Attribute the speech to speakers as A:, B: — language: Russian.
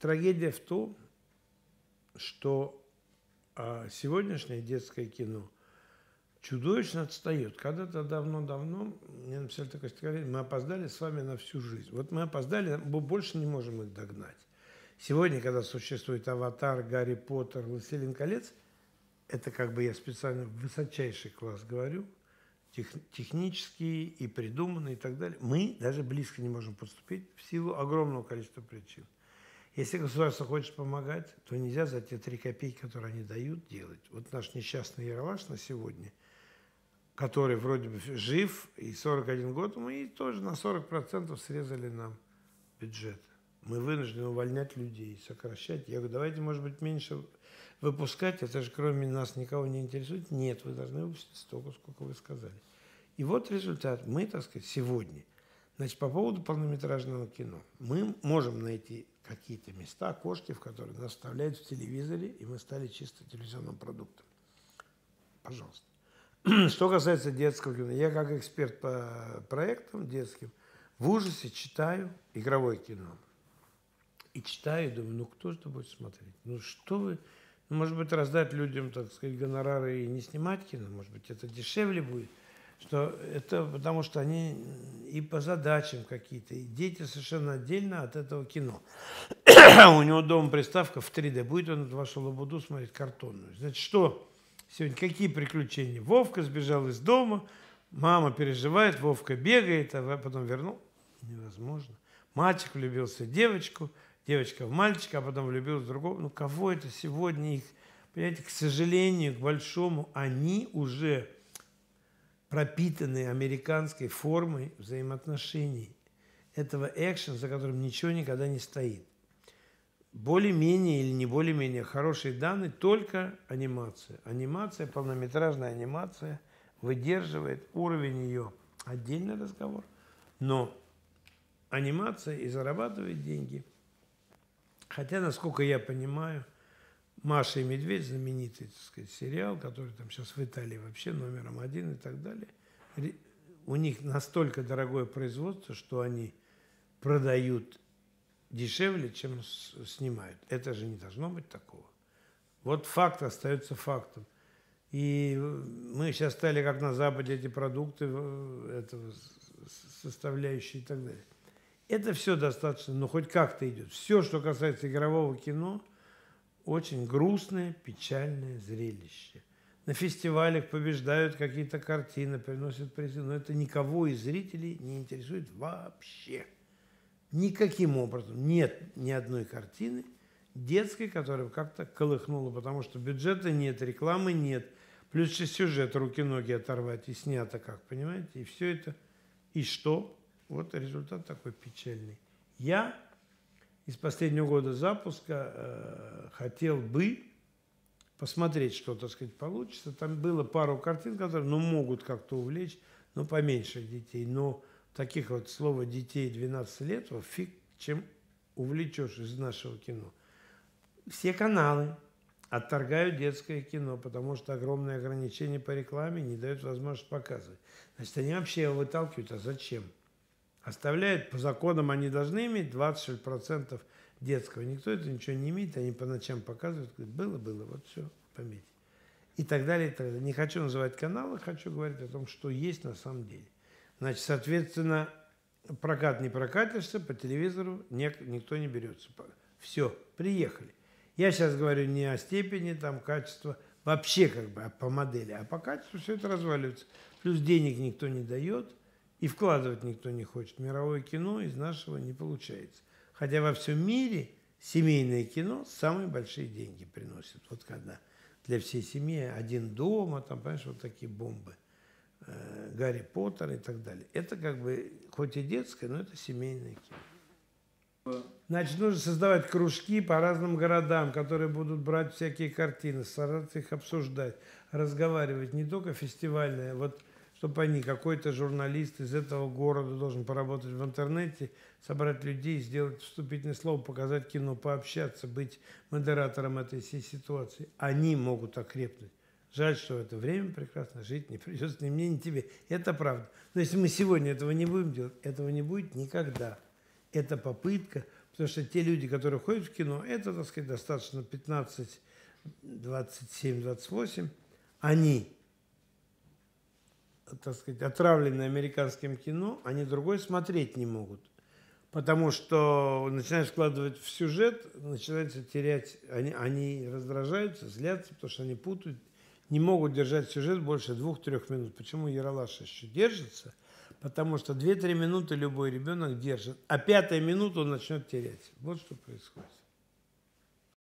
A: трагедия в том, что сегодняшнее детское кино чудовищно отстает. Когда-то давно-давно мне написали такое стихотворение: мы опоздали с вами на всю жизнь. Вот мы опоздали, мы больше не можем их догнать. Сегодня, когда существует «Аватар», «Гарри Поттер», «Властелин колец», это как бы я специально высочайший класс говорю, технический и придуманный и так далее, мы даже близко не можем подступить в силу огромного количества причин. Если государство хочет помогать, то нельзя за те 3 копейки, которые они дают, делать. Вот наш несчастный Ералаш на сегодня, который вроде бы жив, и 41 год, мы тоже на 40% срезали нам бюджет. Мы вынуждены увольнять людей, сокращать. Я говорю, давайте, может быть, меньше выпускать, это же кроме нас никого не интересует. Нет, вы должны выпустить столько, сколько вы сказали. И вот результат. Мы, так сказать, сегодня. Значит, по поводу полнометражного кино. Мы можем найти какие-то места, окошки, в которые нас вставляют в телевизоре, и мы стали чисто телевизионным продуктом. Пожалуйста. Что касается детского кино, я как эксперт по проектам детским в ужасе читаю игровое кино. И читаю, думаю, ну кто же это будет смотреть? Ну что вы, ну, может быть, раздать людям, так сказать, гонорары и не снимать кино, может быть, это дешевле будет. Что это потому, что они и по задачам какие-то, и дети совершенно отдельно от этого кино. У него дома приставка в 3D, будет он вашу лабуду смотреть картонную. Значит, что сегодня, какие приключения? Вовка сбежал из дома, мама переживает, Вовка бегает, а потом вернул. Невозможно. Мальчик влюбился в девочку, девочка в мальчика, а потом влюбилась в другого. Ну, кого это сегодня их, понимаете, к сожалению, к большому, они уже пропитанные американской формой взаимоотношений. Этого экшена, за которым ничего никогда не стоит. Более-менее или не более-менее хорошие данные, только анимация. Анимация, полнометражная анимация выдерживает уровень ее. Отдельный разговор. Но анимация и зарабатывает деньги. Хотя, насколько я понимаю, «Маша и медведь», знаменитый, так сказать, сериал, который там сейчас в Италии вообще номером 1 и так далее, у них настолько дорогое производство, что они продают дешевле, чем снимают. Это же не должно быть такого. Вот факт остается фактом. И мы сейчас стали, как на Западе, эти продукты, этого, составляющие и так далее. Это все достаточно, но хоть как-то идет. Все, что касается игрового кино, очень грустное, печальное зрелище. На фестивалях побеждают какие-то картины, приносят призы, но это никого из зрителей не интересует вообще. Никаким образом нет ни одной картины детской, которая как-то колыхнула, потому что бюджета нет, рекламы нет, плюс сюжет руки-ноги оторвать и снято как, понимаете? И все это, и что? Вот результат такой печальный. Я из последнего года запуска хотел бы посмотреть, что, так сказать, получится. Там было пару картин, которые, ну, могут как-то увлечь, но поменьше детей. Но таких вот, слово детей 12 лет, вот фиг чем увлечешь из нашего кино. Все каналы отторгают детское кино, потому что огромные ограничения по рекламе не дают возможность показывать. Значит, они вообще его выталкивают, а зачем? Оставляют, по законам они должны иметь 20% детского. Никто это ничего не имеет, они по ночам показывают, говорят, было, вот все, пометьте. И так далее, и так далее. Не хочу называть каналы, хочу говорить о том, что есть на самом деле. Значит, соответственно, прокат не прокатишься, по телевизору никто не берется. Все, приехали. Я сейчас говорю не о степени там, качества, вообще как бы по модели, а по качеству все это разваливается. Плюс денег никто не дает. И вкладывать никто не хочет. Мировое кино из нашего не получается. Хотя во всем мире семейное кино самые большие деньги приносит. Вот когда для всей семьи один дома, там, понимаешь, вот такие бомбы, Гарри Поттер и так далее. Это как бы, хоть и детское, но это семейное кино. Значит, нужно создавать кружки по разным городам, которые будут брать всякие картины, стараться их обсуждать, разговаривать. Не только фестивальные, вот чтобы они, какой-то журналист из этого города должен поработать в интернете, собрать людей, сделать вступительное слово, показать кино, пообщаться, быть модератором этой всей ситуации. Они могут окрепнуть. Жаль, что в это время прекрасно жить не придется ни мне, ни тебе. Это правда. Но если мы сегодня этого не будем делать, этого не будет никогда. Это попытка Потому что те люди, которые ходят в кино, это, так сказать, достаточно 15, 27, 28, они, так сказать, отравлены американским кино, они другой смотреть не могут. Потому что начинают вкладывать в сюжет, начинается терять, они раздражаются, злятся, потому что они путают, не могут держать сюжет больше 2-3 минут. Почему Ералаш еще держится? Потому что 2-3 минуты любой ребенок держит, а 5-я минута он начнет терять. Вот что происходит.